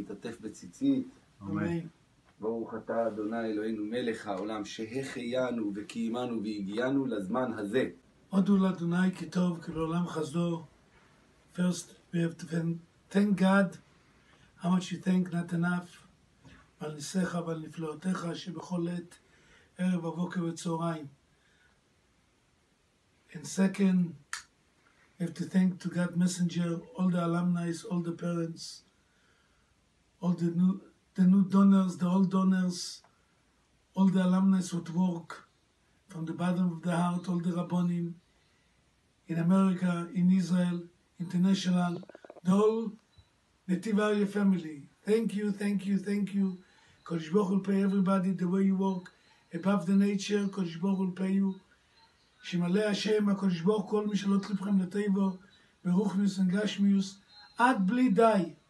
תתעטף בציצית. אמן. ברוך אתה אדוני אלוהינו מלך העולם שהחיינו וקיימנו והגיענו לזמן הזה. הודו לאדוני כי טוב כי לעולם חסדו. First we have to thank God. How much you thank not enough. ועל ניסיך ועל נפלאותיך שבכל עת ערב ובוקר וצהריים. And second, we have to thank to God Messenger, all the alumni, all the parents, all the new donors, the old donors, all the alumni would work from the bottom of the heart, all the Rabbonim in America, in Israel, international, the whole Netiv Aryeh family. Thank you, thank you, thank you. Kodesh Baruch will pay everybody the way you work above the nature. Kodesh Baruch will pay you. שימלא השם הקדוש ברוך כל מי שלא תליבכם לטבו ברוחניוס וגשמיוס עד בלי די.